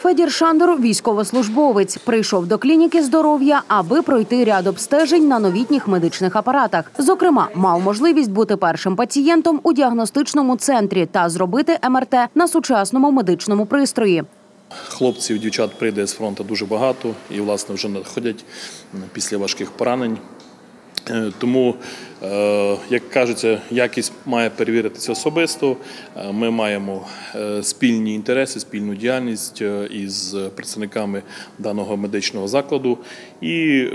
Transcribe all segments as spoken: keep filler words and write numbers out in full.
Федір Шандор – військовослужбовець. Прийшов до клініки здоров'я, аби пройти ряд обстежень на новітніх медичних апаратах. Зокрема, мав можливість бути першим пацієнтом у діагностичному центрі та зробити ем ер те на сучасному медичному пристрої. Хлопців, дівчат прийде з фронту дуже багато і, власне, вже надходять після важких поранень. Тому, як кажеться, якість має перевіритися особисто. Ми маємо спільні інтереси, спільну діяльність із представниками даного медичного закладу. І,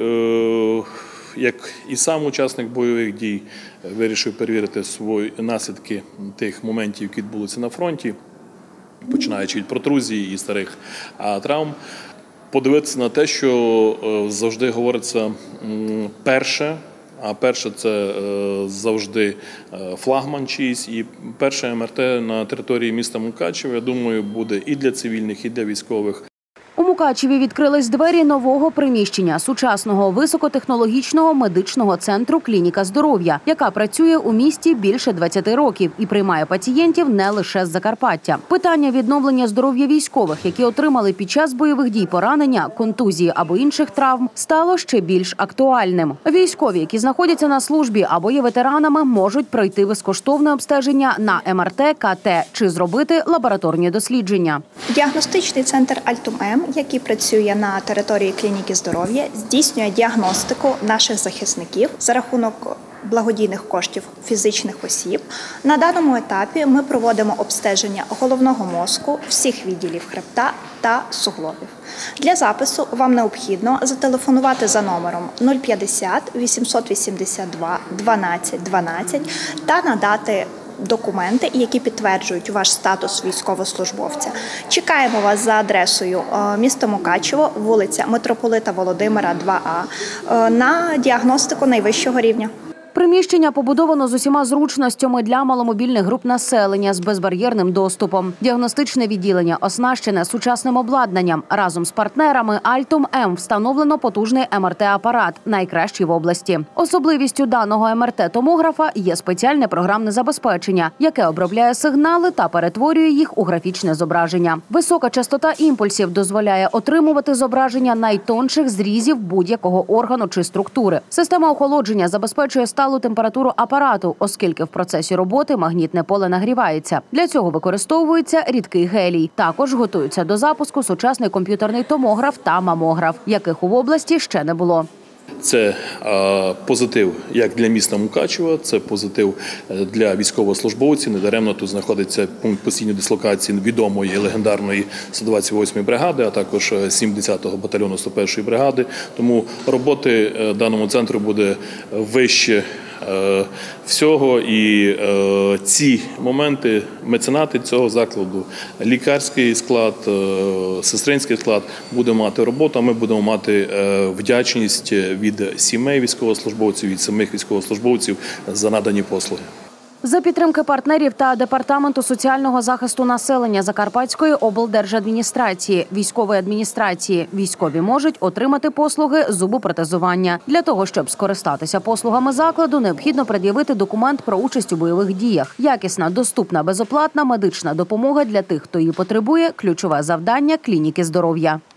як і сам учасник бойових дій, вирішив перевірити свої наслідки тих моментів, які відбулися на фронті, починаючи від протрузії і старих травм. Подивитися на те, що завжди говориться перше, а перше – це завжди флагман чийсь. І перше ем ер те на території міста Мукачево, я думаю, буде і для цивільних, і для військових. У Мукачеві відкрились двері нового приміщення – сучасного високотехнологічного медичного центру «Клініка здоров'я», яка працює у місті більше двадцяти років і приймає пацієнтів не лише з Закарпаття. Питання відновлення здоров'я військових, які отримали під час бойових дій поранення, контузії або інших травм, стало ще більш актуальним. Військові, які знаходяться на службі або є ветеранами, можуть пройти безкоштовне обстеження на ем ер те, ка те чи зробити лабораторні дослідження. Діагностичний центр «Альтум-М», який працює на території клініки здоров'я, здійснює діагностику наших захисників за рахунок благодійних коштів фізичних осіб. На даному етапі ми проводимо обстеження головного мозку, всіх відділів хребта та суглобів. Для запису вам необхідно зателефонувати за номером нуль п'ятдесят вісімсот вісімдесят два дванадцять дванадцять та надати документи, які підтверджують ваш статус військовослужбовця. Чекаємо вас за адресою місто Мукачево, вулиця Митрополита Володимира, два а, на діагностику найвищого рівня. Приміщення побудовано з усіма зручностями для маломобільних груп населення з безбар'єрним доступом. Діагностичне відділення оснащене сучасним обладнанням. Разом з партнерами «Альтум-М» встановлено потужний ем ер те-апарат, найкращий в області. Особливістю даного ем ер те-томографа є спеціальне програмне забезпечення, яке обробляє сигнали та перетворює їх у графічне зображення. Висока частота імпульсів дозволяє отримувати зображення найтонших зрізів будь-якого органу чи структури. Система охолодження забезпечує сталу температуру апарату, оскільки в процесі роботи магнітне поле нагрівається. Для цього використовується рідкий гелій. Також готуються до запуску сучасний комп'ютерний томограф та мамограф, яких у області ще не було. Це а, позитив як для міста Мукачева, це позитив для військовослужбовців. Недаремно тут знаходиться пункт постійної дислокації відомої легендарної сто двадцять восьмої бригади, а також сімдесятого батальйону сто першої бригади. Тому роботи даному центру буде вище всього, і е, ці моменти, меценати цього закладу, лікарський склад, е, сестринський склад буде мати роботу, а ми будемо мати е, вдячність від сімей військовослужбовців, від самих військовослужбовців за надані послуги. За підтримки партнерів та Департаменту соціального захисту населення Закарпатської облдержадміністрації, військової адміністрації, військові можуть отримати послуги зубопротезування. Для того, щоб скористатися послугами закладу, необхідно пред'явити документ про участь у бойових діях. Якісна, доступна, безоплатна медична допомога для тих, хто її потребує – ключове завдання клініки здоров'я.